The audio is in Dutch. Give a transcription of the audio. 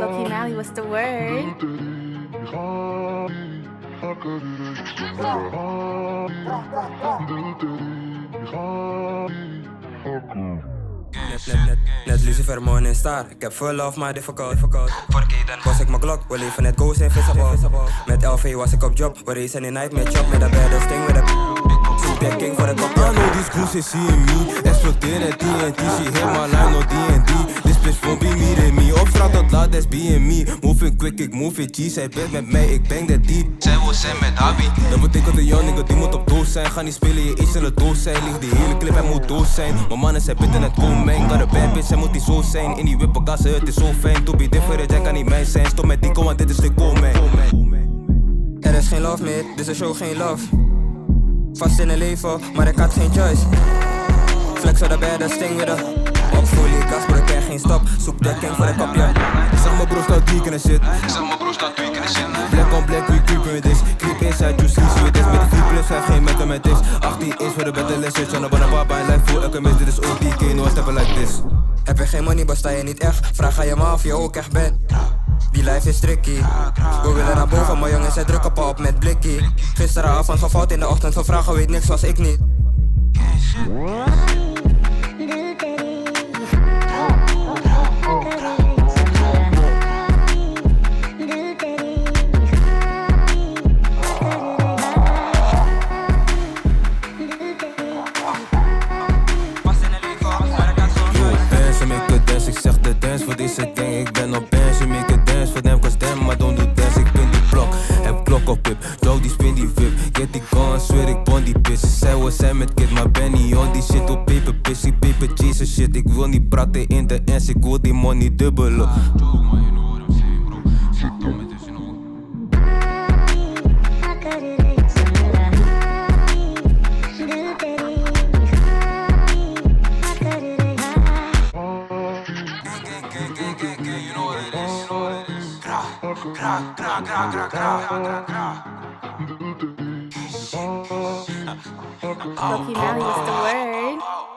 Giovanni was the word. Net Lucifer, moon en star. Ik heb veel love, maar difficult. Voor Kaden was ik mijn klok. We leven net goals en vissenbal. Met LV was ik op job. We racen in night met chop. Met de baddest thing with a super king voor de kop. I know these goons, they seeing me. Exploderen TNT, she hit my line, no D&D. This bitch won't be meeting me. Op straat tot laat, that's being me. Moving quick, ik move it G. Zij bent met mij, ik bang that deep. Zij wil zijn met Abby. Dat betekent een young nigga, die moet op doos zijn. Ga niet spelen, je iets in de doos zijn. Ligt die hele clip, hij moet doos zijn. Mijn mannen zijn bitten het komen. Got a bad bitch, zij moet niet zo zijn. In die whippelkassen, het is zo fijn. To be different, jij kan niet mij zijn. Stop met die kom, want dit is de komen. Er is geen love meer, dus is show geen love. Vast in een leven, maar ik had geen choice. Flex op de baddest thing with a op fully gas, maar ik ken geen stop. Zoek de king voor de kop, ja. Zeg mijn bro staat tweaken en shit. Black on black, we creepin' with this. Creep inside, you sleazy with this. Met de 4+5, geen mathematics. 18 is voor de better lessons. Tryna banna baba in life voor elke mis. Dit is OTK, no steppen like this. Heb je geen money, besta je niet echt. Vraag aan je ma of je ook echt bent. Die life is tricky. We willen naar boven, maar jongens zijn druk op met blikkie. Gisteravond gefout in de ochtend van vragen, weet niks zoals ik niet. Ik zeg de dance voor deze gang, ik ben op bands. Je make a dance voor them, cause them, maar don't do dance. Ik ben die blok, heb klok op hip. Dog die spin die whip, get die gun, zweer ik bond die bitch. Ze zei we zijn met kid, maar ben niet on die shit op paper bitch. Ik paper chase shit, ik wil niet praten in de ends. Ik wil die money dubbelen. Giovanni was the word.